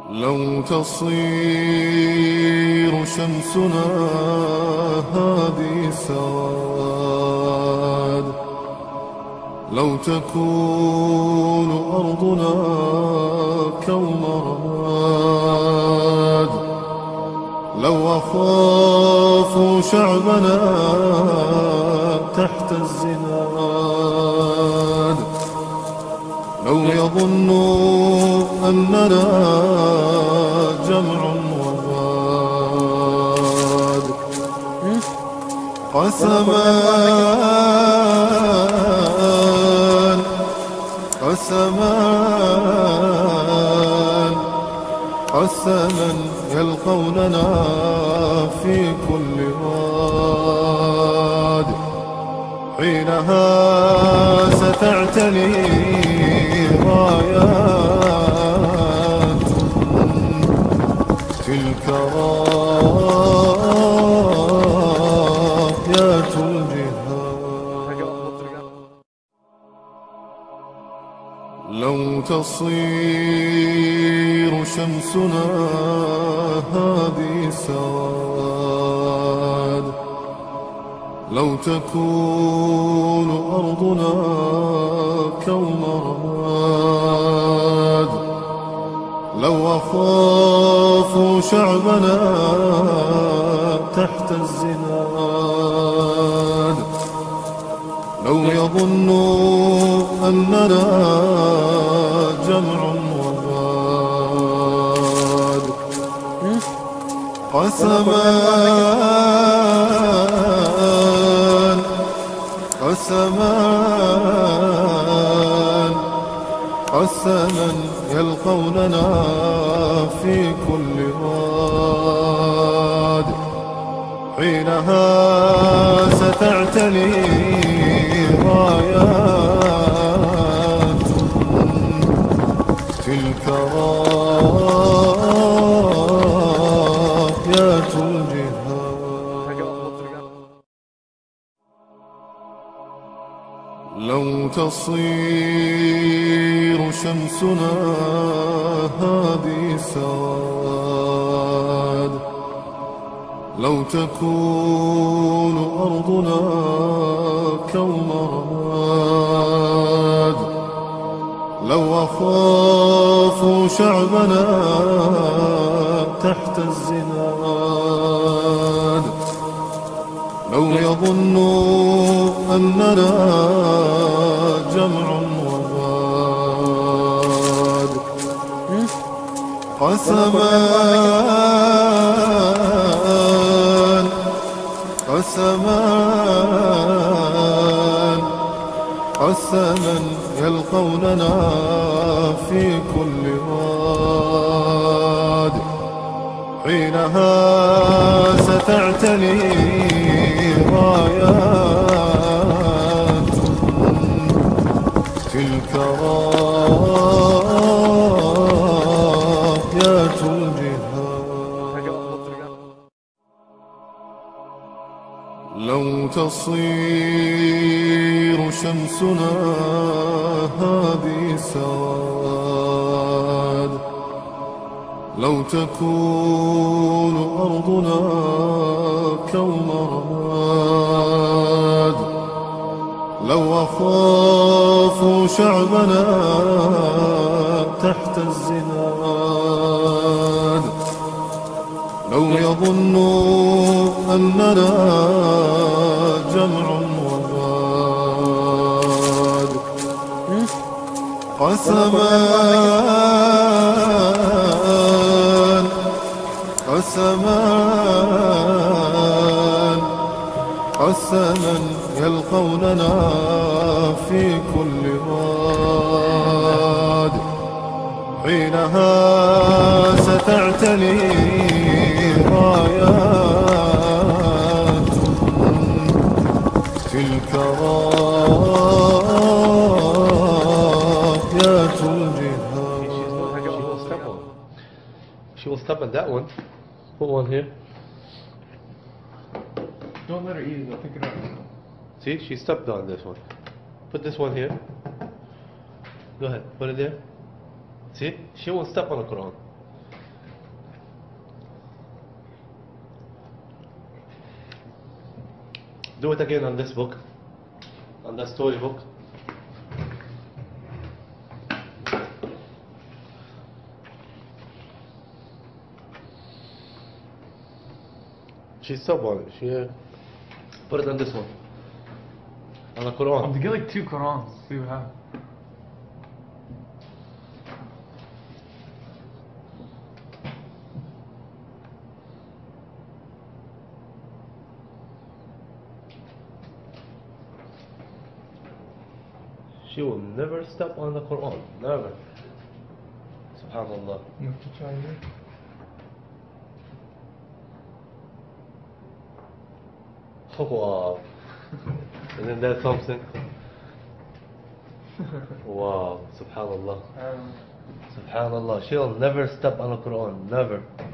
لو تصير شمسنا هذه سواد، لو تكون أرضنا كوم رماد، لو أخاف شعبنا تحت الزناد، لو يظنوا أننا جمع وباد، قسمان قسمان قسما يلقوننا في كل واد، حينها ستعتلي رايات تلك رايات الجهاد. لو تصير شمسنا هذه سواد، لو تكون أرضنا كوم رماد، لو أخاف شعبنا تحت الزناد، لو يظنوا أننا جمع وباد، قسمان قسمان قسما يلقوننا في كل واد، حينها ستعتلي رايات تلك رايات الجهاد. لو تصير شمسنا هذه سواد، لو تكون أرضنا كوم رماد، لو أخاف شعبنا تحت الزناد، لو يظنوا أننا جمع وباد، قسمان قسمان قسما يلقوننا في كل واد، حينها ستعتلي رايات تلك رايات الجهاد. لو تصير شمسنا هذه سواد، لو تكون أرضنا كوم رماد، لو أخاف شعبنا تحت الزناد، لو يظنوا أننا جمع وباد، قسمان قسمان قسما يلقوننا في كل واد، حينها ستعتلي رايات تلك رايات الجهاد. She will step on that one. Put one here. Don't let her eat it, they'll pick it up. See, she stepped on this one. Put this one here. Go ahead, put it there. See, she won't step on the Quran. Do it again on this book. On the storybook. She's stubborn. She put it on this one. On the I'm Quran. to get like 2 Qurans. See what happens. She will never step on the Quran. Never. Subhanallah. You have to try here. Wow. Isn't that something? Wow. Subhanallah. Subhanallah. She'll never step on the Quran. Never.